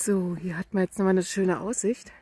So, hier hat man jetzt nochmal eine schöne Aussicht.